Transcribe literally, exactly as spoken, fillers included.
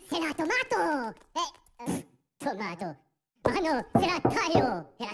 c'est la tomate. Eh, euh, tomate. Ah non, c'est la taille.